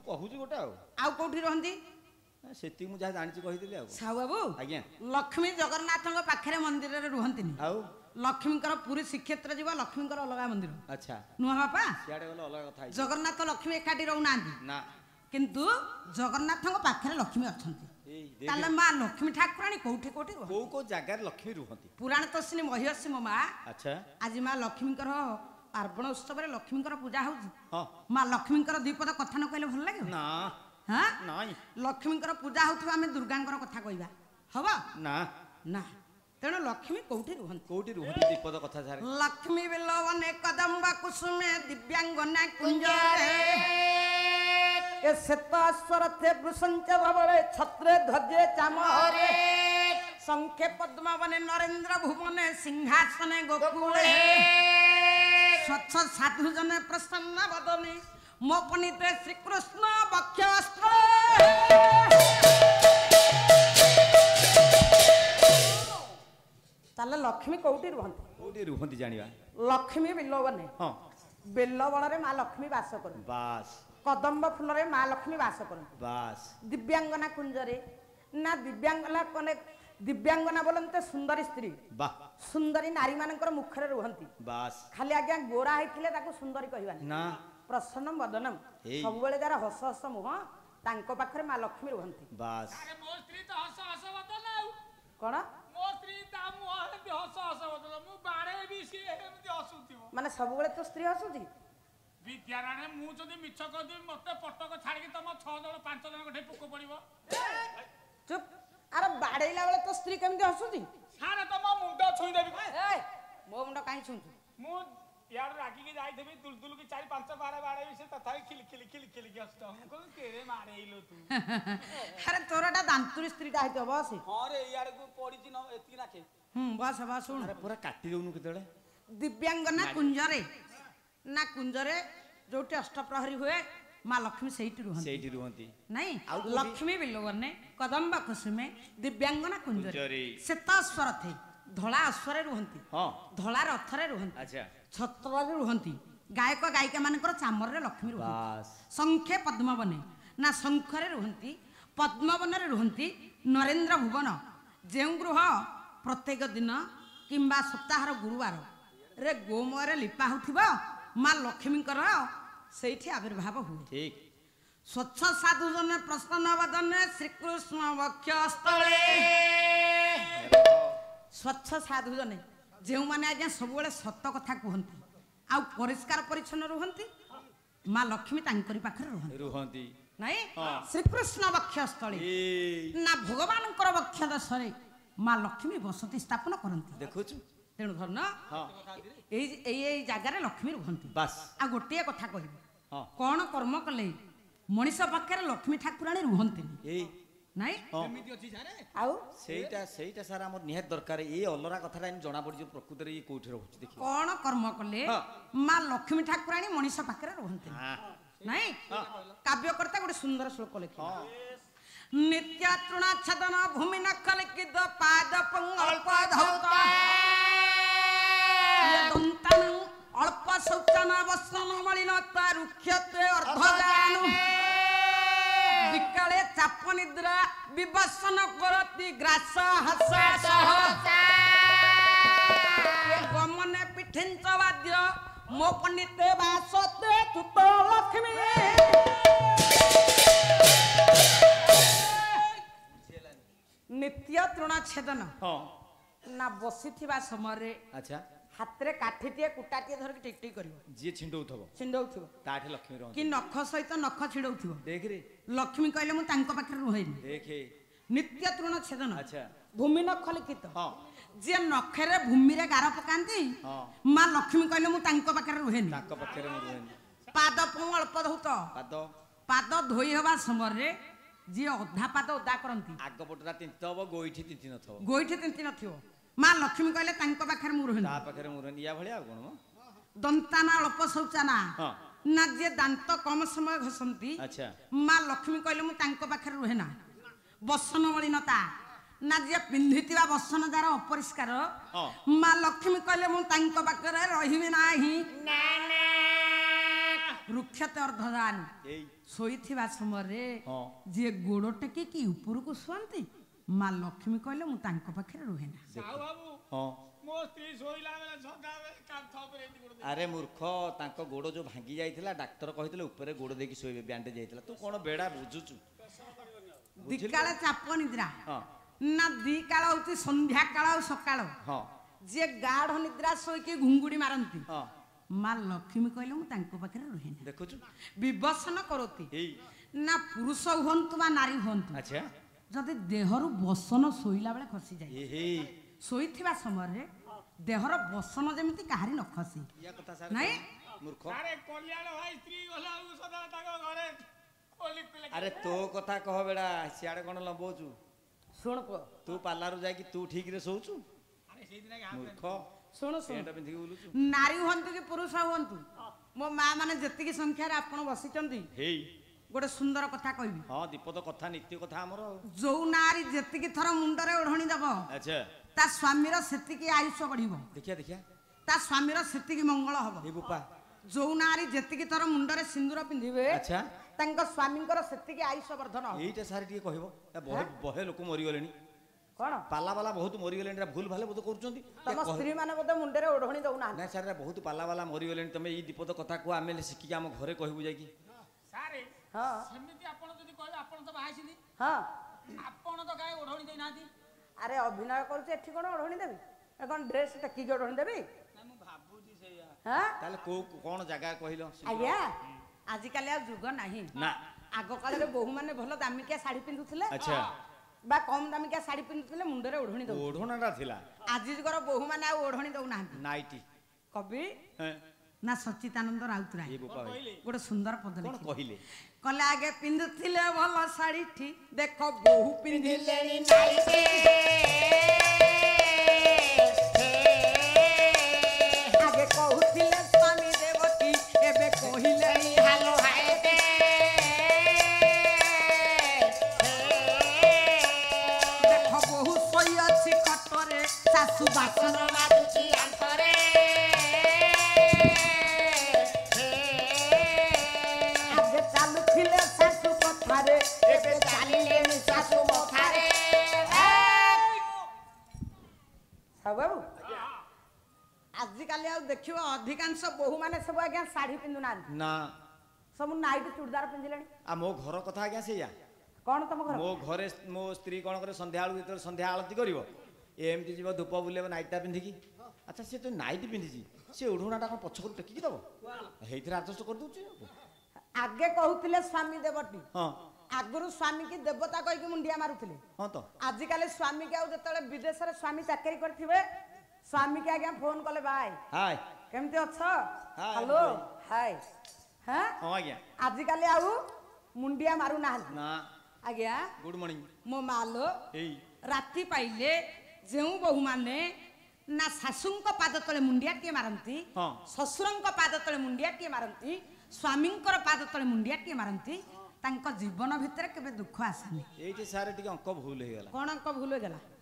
कहूँ गोटे आउ कोठी रहंती सेति मु जहा जानि कहिदेली आ साहू बाबू आज्ञा लक्ष्मी जगन्नाथଙ୍କ पाखरे मंदिर रे रुहंतिनी आउ लक्ष्मीकर पुरी श्रीक्षेत्र जीवा लक्ष्मीकर अलग मंदिर अच्छा नुह बापा सियाडे गलो अलग कथा जगन्नाथ लक्ष्मी एकाठी रहउनांती ना किंतु जगन्नाथଙ୍କ पाखरे लक्ष्मी अछंती ताले मां लक्ष्मी ठाकुरानी कोठी कोठी रुह को जगह लक्ष्मी रुहंती पुराण तस्नी महिषी मो मां अच्छा आज मां लक्ष्मीकर पार्वण उत्सव रे लक्ष्मीकर पूजा होउची हां मां लक्ष्मीकर दीपद कथा न कहले भल लागे ना हां नाही लक्ष्मीकर पूजा होउथबा हमें दुर्गांकर कथा कहबा हबा ना ना तेणु लक्ष्मी कोठी रुहंती दीपद कथा सारे लक्ष्मी बिलवने कदम्बा कुसुमे दिव्यांगना कुंजरे ए श्वेताश्वरथे वृषंच भवरे छत्रे ध्वजे चामरे संखे पद्मवने नरेंद्र भुवने सिंहासने गोकुले स्वच्छ साधु जने प्रसन्न वदने मोपनीते श्री कृष्ण वक्षस्त्र ताले लक्ष्मी कोठी रुहंती जानिबा लक्ष्मी बिलवने हां बेलवण रे मां लक्ष्मी वास कर बास कदम्ब फूल रे मां लक्ष्मी वास कर बास दिव्यांगना कुंजरे ना दिव्यांगना कोने दिव्यांगना बोलते सुंदरी स्त्री वाह सुंदरी नारी मानकर मुखरे रुहंती बास खाली आज्ञा गोरा हेथिले ताको सुंदरी कहबानी ना प्रसन्न वदनम सब बेले तार हस हस मुह तांको पाखरे मां लक्ष्मी रुहंती बास अरे मो स्त्री तो हस हस बदल कोन मो स्त्री ता मुह भी हस हस बदल मु बाड़े भी सी एमती हसुथिबो माने सब बेले तो स्त्री हसुची विद्याराणे मु जदी मिछ कदी मते पटक छाड़ी के तम 6 जण 5 जण गठे पुक पड़िबो चुप अरे बाड़ेला बेले तो स्त्री केमती हसुची सारे तम मुंड छुई देबी ए मो मुंड काई छुंचु मु यार रागी के जाई देबी दुलदुल के 4-5 बारे बाड़े से तथाई खिल खिल खिल खिल के हसता हूं को केरे मारेइलो तू अरे तोरटा दांतुरी स्त्रीटा हेतो बस हां रे यार को पड़ी न एती नाखे बस बस सुन अरे पूरा काटी देउनु केतले दिव्यांगना कुंजरे ना कुंजरे जोटी अष्टप्रहरी हुए मां लक्ष्मी सेठी रुहंती नहीं लक्ष्मी बिलवने कदम्ब कुसुमे दिव्यांगना कुंजरे श्वेताश्वर थे धला अश्वरे रुहंती हां धला रथरे रुहंती अच्छा छत्ररे रुहंती गायक गायिका मानकर चामर रे लक्ष्मी रुहंती बास संखे पद्मवने ना शंखरे रुहंती पद्मवन रे रुहंती नरेंद्र भुवन जेउ गृह प्रत्येक दिन किंबा सप्ताहर गुरुवार रे गोमय लिपा होथिबा मां लक्ष्मीकर सेठी आविर्भाव हुए ठीक स्वच्छ साधु जने प्रसन्न वदने श्रीकृष्ण वक्षस्थले स्वच्छ साधु जने जेउ माने आज्ञा सब बेले सत कथा कहंती आ परिष्कार परिच्छन्न रुहंती मां लक्ष्मी तांकरी पाखरे रुहंती नहीं श्रीकृष्ण वक्षस्थले ना भगवानकर वक्ष दशरे मां लक्ष्मी बसती स्थापन करंती देखुछु तेणु धरन एई जगार लक्ष्मी रुहंती बस आ गोटे कथा कहबी कौन कर्म कले मनीष पाखे लक्ष्मी ठाकुराणी रुहंती नाई आउ सेटा सेटा सारा हमर निहात दरकार ए अलरा कथा लाइन जणा पड़ी जो प्रकृति रे कोठी रहउछ देखि कौन कर्म कले मां लक्ष्मी ठाकुराणी मनीष पाखे रुहंती नाई काव्यकर्ता गोटे सुंदर श्लोक लिखि नित्य तृणाच्छदन भूमि नखलिखित पाद पंगल्प धौता दंतान अल्प शौचान वसन मलिनता रुक्षते अर्धजानु विकाले चाप निद्रा विवसन करती ग्रास हसासह गमने पिठिंच वाद्य मो पंडिते वासते तुत लक्ष्मी नित्य तृणाच्छेदन ना बसिथिबा समय अच्छा हाथ रे काठीटिए कुटाटिए धर के टिक टिक करिवो जे छिंडौथबो ताठे लक्ष्मी रहंती कि नख सहित नख छिडौथिबो देख रे लक्ष्मी कहले मु तांको पाखरे रुहेनी देखे नित्य तृणाच्छेदन अच्छा भूमि नख लिखित हां जे नखरे भूमि रे गार पकांती मां लक्ष्मी कहले मु तांको पाखरे रुहेनी तांको पाखरे मु रुहेनी पाद पंगल्प धौत पाद धोई हवा समय रे जे अधा पाद ओदा करंती आग पटरा तिंतबो गोइठी तिंती नथबो गोइठी तिंती नथिबो मां लक्ष्मी कहले तांको पाखरे मु रुहेनी ता पाखरे मु रुहेनी या भलिया कोन दंताना अल्प शौचाना ना जे दांत कम समय घसंती अच्छा मां लक्ष्मी कहले मु तांको पाखरे रुहेना बसन मलिनता ना जे पिंधितिबा बसन जार अपरिष्कार मां लक्ष्मी कहले मु तांको पाखरे रहिबे नाही रुक्षते अर्धदान ଏଇ ଶୋଇଥିବା ସମୟରେ ହଁ ଯିଏ ଗୋଡ଼ ଟେକିକି ଉପରକୁ ଶୁଅନ୍ତି ମା ଲକ୍ଷ୍ମୀ କହିଲେ ମୁଁ ତାଙ୍କ ପାଖରେ ରୁହେ ନା। ସାହୁ ବାବୁ ହଁ ମୋ ସ୍ତ୍ରୀ ଶୋଇଲା ବେଳେ ସଦାବେଳେ କାନ୍ଥ ଉପରେ ଏମିତି ଗୋଡ଼ ଆରେ ମୂର୍ଖ ତାଙ୍କ ଗୋଡ଼ ଯୋଉ ଭାଙ୍ଗି ଯାଇଥିଲା ଡାକ୍ତର କହିଥିଲେ ଉପରେ ଗୋଡ଼ ଦେଇକି ଶୋଇବେ ବ୍ୟାଣ୍ଡେଜ ହେଇଥିଲା ତୁ କଣ ବେଡା ବୁଝୁଛୁ ଦିକାଳେ ଚାପ ନିଦ୍ରା ହଁ ନା ଦି କାଳ ହଉଛି ସନ୍ଧ୍ୟା କାଳ ଆଉ ସକାଳ ହଁ ଯିଏ ଗାଢ ନିଦ୍ରା ଶୋଇକି ଘୁଙ୍ଗୁଡି ମାରନ୍ତି ହଁ ମା ଲକ୍ଷ୍ମୀ କହିଲେ ମୁଁ ତାଙ୍କ ପାଖରେ ରୁହେ ନା। ଦେଖୁଛୁ ବିବସନ କରନ୍ତି ଏଇ ନା ପୁରୁଷ ହୁଅନ୍ତୁ ବା ନାରୀ ହୁଅନ୍ତୁ ଆଚ୍ଛା ଯଦି ଦେହରୁ ବସନ ଶୋଇଲା ବେଳେ ଖସିଯାଏ ଏ ହେ ଶୋଇଥିବା ସମୟରେ ଦେହର ବସନ ଯେମିତି କାହାରି ନ ଖସି ଇୟା କଥା ସାର୍ ନାଇଁ ମୂର୍ଖ ଆରେ କଲ୍ୟାଣ ଭାଇ ସ୍ତ୍ରୀ ଗଲା ବେଳକୁ ସଦାବେଳେ ତାଙ୍କ ଘରେ ଖୋଲି ଖୋଲି ଆରେ ତୋ କଥା କହ ବେଡା ସିଆଡେ କଣ ଲମ୍ବଉଛୁ ଶୁଣ ପୁଅ ତୁ ପାର୍ଲାରୁ ଯାଇକି ତୁ ଠିକରେ ଶୋଉଛୁ ଆରେ ସେଇଦିନ ମୂର୍ଖ ଶୁଣ ଶୁଣ ପେଣ୍ଟ ପିନ୍ଧିକି ବୁଲୁଛୁ ନାରୀ ହୁଅନ୍ତୁ କି ପୁରୁଷ ହୁଅନ୍ତୁ ମୋ ମା ମାନେ ଯେତିକି ସଂଖ୍ୟାରେ ଆପଣ ବସିଛନ୍ତି ହେଇ ଗୋଟେ ସୁନ୍ଦର କଥା କହିବି ହଁ ଦୀପଦ କଥା ନିତ୍ୟ କଥା ଆମର ଆଉ ଯୋଉ ନାରୀ ଯେତିକି ଥର ମୁଣ୍ଡରେ ଓଢଣି ଦବ ଆଚ୍ଛା ତା ସ୍ୱାମୀର ସେତିକି ଆୟୁଷ ବଢିବ ଦେଖିଆ ଦେଖିଆ ତା ସ୍ୱାମୀର ସେତିକି ମଙ୍ଗଳ ହବ ଏ ବୋପା ଯୋଉ ନାରୀ ଯେତିକି ଥର ମୁଣ୍ଡରେ ସିନ୍ଦୁର ପିନ୍ଧିବେ ଆଚ୍ଛା ତାଙ୍କ ସ୍ୱାମୀଙ୍କର ସେତିକି ଆୟୁଷ ବର୍ଦ୍ଧନ ହବ। ଏଇଟା ସାର୍ ଟିକେ କହିବ ବହେ ବହେ ଲୋକ ମରିଗଲେଣି କଣ ପାଲା ବାଲା ବହୁତ ମରିଗଲେଣି ଏଟା ଭୁଲ ଭାଲେ ବୋଧ କରୁଛନ୍ତି ତମ ସ୍ତ୍ରୀ ମାନେ ବୋଧେ ମୁଣ୍ଡରେ ଓଢଣି ଦଉନାହାନ୍ତି। ନାଇଁ ସାର୍ ଏଟା ବହୁତ ପାଲା ବାଲା ମରିଗଲେଣି ତମେ ଏଇ ଦୀପଦ କଥା କୁହ ଆମେ ଶିଖିକି ଆମ ଘରେ କହିବୁ ଯାଇକି ସାରେ ହଁ ସେମିତି ଆପଣ ଯଦି କହିବେ ଆପଣ ତ ବାହାଇଛନ୍ତି ହଁ ଆପଣ ତ କାହିଁ ଓଢ଼ଣି ଦେଇନାହାନ୍ତି ଆରେ ଅଭିନୟ କରୁଛି ଏଠି କଣ ଓଢଣି ଦେବି ଏ କଣ ଡ୍ରେସ ଟେକିକି ଓଢଣି ଦେବି ନା ମୁଁ ଭାବୁଛି ସେଇଆ ହଁ ତାହେଲେ କୋଉ କଣ ଜାଗା କହିଲ ଆଜ୍ଞା ଆଜିକାଲି ଆଉ ଯୁଗ ନାହିଁ ନା ଆଗ କାଳରେ ବୋହୂ ମାନେ ଭଲ ଦାମିକିଆ ଶାଢୀ ପିନ୍ଧୁଥିଲେ ଆଚ୍ଛା ବା କମ ଦାମିକିଆ ଶାଢୀ ପିନ୍ଧୁଥିଲେ ମୁଣ୍ଡରେ ଓଢଣି ଦଉ ଓଢଣାଟା ଥିଲା ଆଜି ଯୁଗର ବୋହୂ ମାନେ ଆଉ ଓଢଣି ଦଉନାହାନ୍ତି। ନାଇଟି କବି ହେଁ, ନା ସଚ୍ଚିଦାନନ୍ଦ ରାଉତରାୟ ଏ ବୋପା ଭାଇ ଗୋଟେ ସୁନ୍ଦର ପଦ କଣ ଲେଖିଲେ। କହିଲେ କହିଲେ ଆଗେ ପିନ୍ଧୁଥିଲେ ଭଲ ଶାଢୀଟି ଦେଖ ବୋହୂ ପିନ୍ଧିଲେଣି ଆଗେ କହୁଥିଲେ ସ୍ୱାମୀ ଦେବତୀ ଏବେ କହିଲେଣି ହାଲୋ ହାୟତେ ଦେଖ ବୋହୂ ଶୋଇ ଅଛି ଖଟରେ ଶାଶୁ ବାସନ ମାରୁଛି ଆଣ୍ଠରେ ଆଗେ ଚାଲୁଥିଲେ ଶାଶୁ କଥାରେ ଏବେ ଚାଲିଲେଣି ଶାଶୁ କଥାରେ। ବାବୁ ଆଜିକାଲି ଆଉ ଦେଖିବ ଅଧିକାଂଶ ବୋହୂ ମାନେ ସବୁ ଆଜ୍ଞା ଶାଢୀ ପିନ୍ଧୁନାହାନ୍ତି ନା ସବୁ ନାଇଟି ଚୁଡ଼ିଦାର ପିନ୍ଧିଲେଣି। ଆଉ ମୋ ଘର କଥା ଆଜ୍ଞା ସେଇଆ କଣ ତମ ଘର ମୋ ଘରେ ମୋ ସ୍ତ୍ରୀ କଣ କରେ ସନ୍ଧ୍ୟା ବେଳକୁ ଯେତେବେଳେ ସନ୍ଧ୍ୟା ଆଳତି କରିବ ଏମିତି ଯିବ ଧୂପ ବୁଲେଇବ ନାଇଟଟା ପିନ୍ଧିକି ଆଚ୍ଛା ସେ ତ ନାଇଟି ପିନ୍ଧିଛି ସେ ଓଢଣାଟା କଣ ପଛକୁ ଟେକିକି ଦବ ହେଇଥିରେ ଆଡଜଷ୍ଟ କରିଦଉଛି ଆଗେ କହୁଥିଲେ ସ୍ୱାମୀ ଦେବଟି ହଁ ଆଗରୁ ସ୍ୱାମୀ କି ଦେବତା କହିକି ମୁଣ୍ଡିଆ ମାରୁଥିଲେ ହଁ ତ ଆଜିକାଲି ସ୍ୱାମୀ କି ଆଉ ଯେତେବେଳେ ବିଦେଶରେ ସ୍ୱାମୀ ଚାକିରି କରିଥିବେ ସ୍ୱାମୀ କି ଆଜ୍ଞା ଫୋନ କଲେ ଭାଇ ହାଏ କେମିତି ଅଛ ହାଏ, ହ୍ୟାଲୋ ଭାଇ। ହାय ହଁ ହଁ ଆଜ୍ଞା ଆଜିକାଲି ଆଉ ମୁଣ୍ଡିଆ ମାରୁନାହାନ୍ତି ନା ଆଜ୍ଞା ଗୁଡ୍ ମର୍ଣ୍ଣିଂ ମୋ ମାଲୋ ଏଇ ରାତି ପାଇଲେ ଯେଉଁ ବୋହୂମାନେ ନା ଶାଶୁଙ୍କ ପାଦ ତଳେ ମୁଣ୍ଡିଆଟିଏ ମାରନ୍ତି ହଁ। ଶ୍ୱଶୁରଙ୍କ ପାଦ ତଳେ ମୁଣ୍ଡିଆଟିଏ ମାରନ୍ତି ସ୍ୱାମୀଙ୍କର ପାଦ ତଳେ ମୁଣ୍ଡିଆଟିଏ ମାରନ୍ତି ତାଙ୍କ ଜୀବନ ଭିତରେ କେବେ ଦୁଃଖ ଆସେନି। ଏଇଠି ସାର୍ ଟିକେ ଅଙ୍କ ଭୁଲ ହେଇଗଲା କଣ ଅଙ୍କ ଭୁଲ ହେଇଗଲା